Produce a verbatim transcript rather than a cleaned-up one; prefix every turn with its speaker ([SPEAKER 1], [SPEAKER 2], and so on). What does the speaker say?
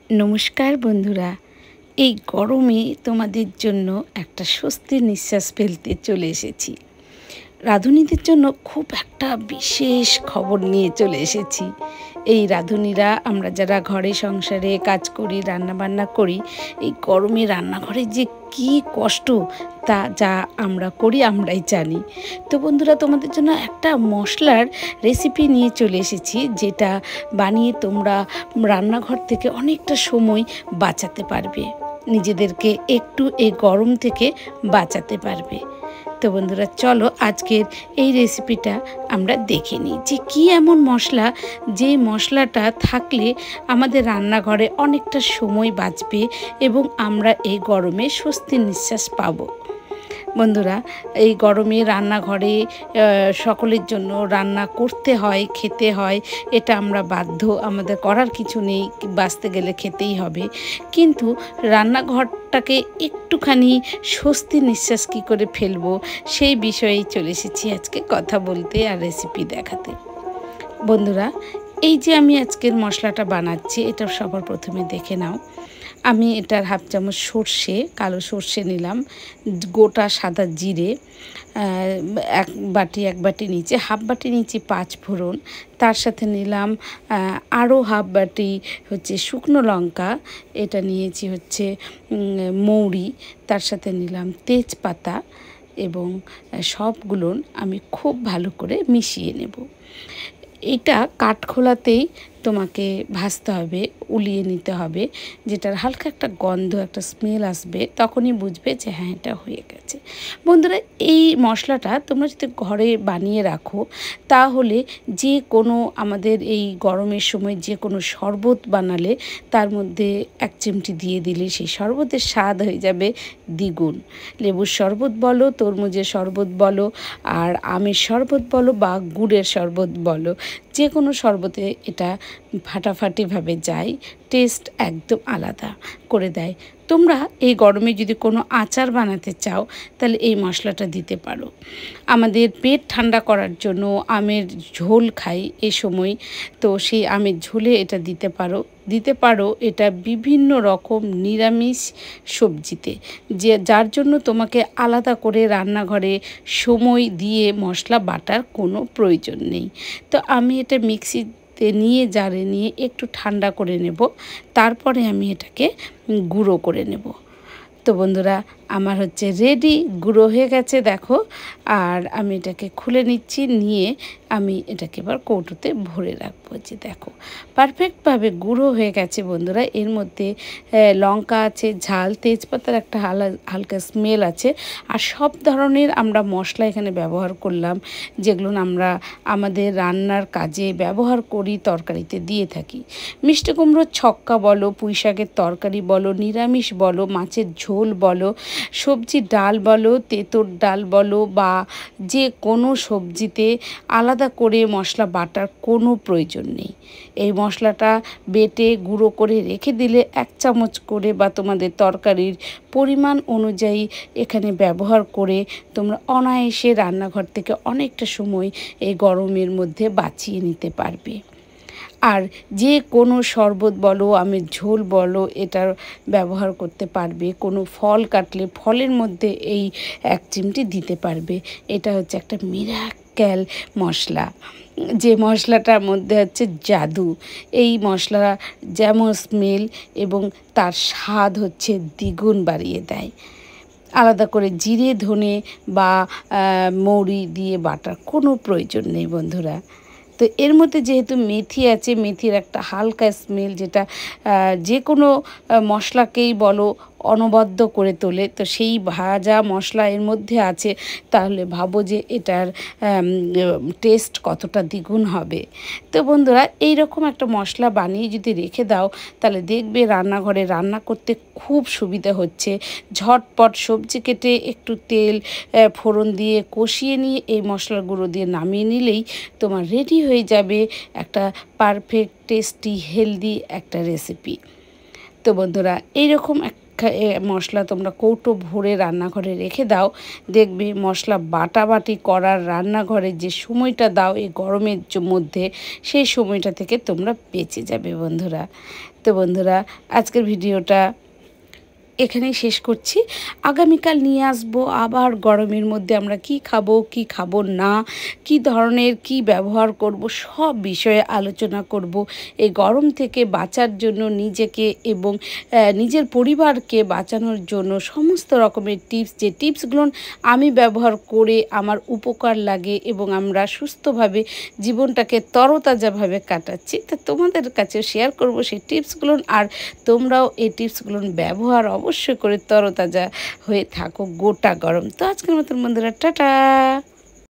[SPEAKER 1] নমস্কার বন্ধুরা, এই গরমে তোমাদের জন্য একটা স্বস্তির নিঃশ্বাস ফেলতে চলে এসেছি। রাঁধুনিদের জন্য খুব একটা বিশেষ খবর নিয়ে চলে এসেছি। এই রাঁধুনিরা, আমরা যারা ঘরে সংসারে কাজ করি, রান্নাবান্না করি, এই গরমে রান্নাঘরে যে কি কষ্ট তা যা আমরা করি আমরাই জানি। তো বন্ধুরা, তোমাদের জন্য একটা মশলার রেসিপি নিয়ে চলে এসেছি, যেটা বানিয়ে তোমরা রান্নাঘর থেকে অনেকটা সময় বাঁচাতে পারবে, নিজেদেরকে একটু এই গরম থেকে বাঁচাতে পারবে। তো বন্ধুরা, চলো আজকের এই রেসিপিটা আমরা দেখে নিই যে কী এমন মশলা, যে মশলাটা থাকলে আমাদের রান্নাঘরে অনেকটা সময় বাঁচবে এবং আমরা এই গরমে স্বস্তির নিঃশ্বাস পাবো। বন্ধুরা, এই গরমে রান্নাঘরে সকলের জন্য রান্না করতে হয়, খেতে হয়, এটা আমরা বাধ্য, আমাদের করার কিছু নেই, বাঁচতে গেলে খেতেই হবে। কিন্তু রান্নাঘরটাকে একটুখানি স্বস্তি নিঃশ্বাস কী করে ফেলবো, সেই বিষয়েই চলে এসেছি আজকে কথা বলতে আর রেসিপি দেখাতে। বন্ধুরা, এই যে আমি আজকের মশলাটা বানাচ্ছি, এটা সবার প্রথমে দেখে নাও। আমি এটার হাফ চামচ সর্ষে, কালো সর্ষে নিলাম, গোটা সাদা জিরে এক বাটি, এক বাটি নিচে হাফ বাটি নিচে পাঁচ ফোড়ন, তার সাথে নিলাম আরও হাফ বাটি হচ্ছে শুকনো লঙ্কা, এটা নিয়েছি হচ্ছে মৌরি, তার সাথে নিলাম তেজপাতা এবং সবগুলো আমি খুব ভালো করে মিশিয়ে নেব। এটা কাঠখোলাতেই তোমাকে ভাজতে হবে, উলিয়ে নিতে হবে, যেটার হালকা একটা গন্ধ, একটা স্মেল আসবে, তখনই বুঝবে যে হ্যাঁ, এটা হয়ে গেছে। বন্ধুরা, এই মশলাটা তোমরা যদি ঘরে বানিয়ে রাখো, তাহলে যে কোনো আমাদের এই গরমের সময় যে কোনো শরবত বানালে তার মধ্যে এক চিমটি দিয়ে দিলে সেই শরবতের স্বাদ হয়ে যাবে দ্বিগুণ। লেবুর শরবত বলো, তরমুজের শরবত বলো, আর আমের শরবত বলো বা গুড়ের শরবত বলো, যে কোনো শরবতে এটা ফাটাফাটিভাবে যায়, টেস্ট একদম আলাদা করে দেয়। তোমরা এই গরমে যদি কোনো আচার বানাতে চাও, তাহলে এই মশলাটা দিতে পারো। আমাদের পেট ঠান্ডা করার জন্য আমের ঝোল খাই এ সময়, তো সেই আমের ঝোলে এটা দিতে পারো দিতে পারো এটা বিভিন্ন রকম নিরামিষ সবজিতে, যে যার জন্য তোমাকে আলাদা করে রান্নাঘরে সময় দিয়ে মশলা বাটার কোনো প্রয়োজন নেই। তো আমি এটা মিক্সিতে নিয়ে জারে নিয়ে একটু ঠান্ডা করে নেব, তারপরে আমি এটাকে গুঁড়ো করে নেব। তো বন্ধুরা, আমার হচ্ছে রেডি, গুঁড়ো হয়ে গেছে দেখো। আর আমি এটাকে খুলে নিচ্ছি, নিয়ে আমি এটাকে এবার কৌটোতে ভরে রাখবো। যে দেখো পারফেক্টভাবে গুঁড়ো হয়ে গেছে বন্ধুরা। এর মধ্যে লঙ্কা আছে, ঝাল, তেজপাতার একটা হালকা স্মেল আছে, আর সব ধরনের আমরা মশলা এখানে ব্যবহার করলাম, যেগুলো আমরা আমাদের রান্নার কাজে ব্যবহার করি, তরকারিতে দিয়ে থাকি। মিষ্টি কুমড়োর ছক্কা বলো, পুঁই শাকের তরকারি বলো, নিরামিষ বলো, মাছের ঝোল বলো, সবজি ডাল বলো, তেঁতুর ডাল বলো, বা যে কোনো সবজিতে আলাদা করে মশলা বাটার কোনো প্রয়োজন নেই। এই মশলাটা বেটে গুঁড়ো করে রেখে দিলে এক চামচ করে বা তোমাদের তরকারির পরিমাণ অনুযায়ী এখানে ব্যবহার করে তোমরা অনায়াসে রান্নাঘর থেকে অনেকটা সময় এই গরমের মধ্যে বাঁচিয়ে নিতে পারবে। আর যে কোনো শরবত বলো, আমের ঝোল বলো, এটার ব্যবহার করতে পারবে। কোনো ফল কাটলে ফলের মধ্যে এই এক চিমটি দিতে পারবে। এটা হচ্ছে একটা মিরাক্কেল মশলা, যে মশলাটার মধ্যে হচ্ছে জাদু। এই মশলা যেমন স্মেল এবং তার স্বাদ হচ্ছে দ্বিগুণ বাড়িয়ে দেয়। আলাদা করে জিরে, ধনে বা মৌরি দিয়ে বাটার কোনো প্রয়োজন নেই বন্ধুরা। তো এর মধ্যে যেহেতু মেথি আছে, মেথির একটা হালকা স্মেল, যেটা যে কোনো মশলাকেই বলো অনবদ্য করে তোলে। তো সেই ভাজা মশলা এর মধ্যে আছে, তাহলে ভাবো যে এটার টেস্ট কতটা দ্বিগুণ হবে। তো বন্ধুরা, এই রকম একটা মশলা বানিয়ে যদি রেখে দাও, তাহলে দেখবে রান্নাঘরে রান্না করতে খুব সুবিধা হচ্ছে। ঝটপট সবজি কেটে একটু তেল ফোড়ন দিয়ে কষিয়ে নিয়ে এই মশলার গুঁড়ো দিয়ে নামিয়ে নিলেই তোমার রেডি হয়ে যাবে একটা পারফেক্ট টেস্টি হেলদি একটা রেসিপি। তো বন্ধুরা, এইরকম এক মশলা তোমরা কৌটো ভরে রান্নাঘরে রেখে দাও, দেখবে মশলা বাটাবাটি করার রান্নাঘরে যে সময়টা দাও এই গরমের মধ্যে, সেই সময়টা থেকে তোমরা বেঁচে যাবে বন্ধুরা। তো বন্ধুরা, আজকের ভিডিওটা এখানেই শেষ করছি। আগামীকাল নিয়ে আসবো আবার গরমের মধ্যে আমরা কি খাবো কি খাবো না, কি ধরনের কি ব্যবহার করব, সব বিষয়ে আলোচনা করব। এই গরম থেকে বাঁচার জন্য নিজেকে এবং নিজের পরিবারকে বাঁচানোর জন্য সমস্ত রকমের টিপস, যে টিপসগুলো আমি ব্যবহার করে আমার উপকার লাগে এবং আমরা সুস্থভাবে জীবনটাকে তরতাজাভাবে কাটাচ্ছি, তা তোমাদের কাছে শেয়ার করব সেই টিপসগুলো। আর তোমরাও এই টিপসগুলো ব্যবহার অবশ্যই করে তরতাজা হয়ে থাকো গোটা গরম। তো আজকের মতন বন্ধুরা, টাটা।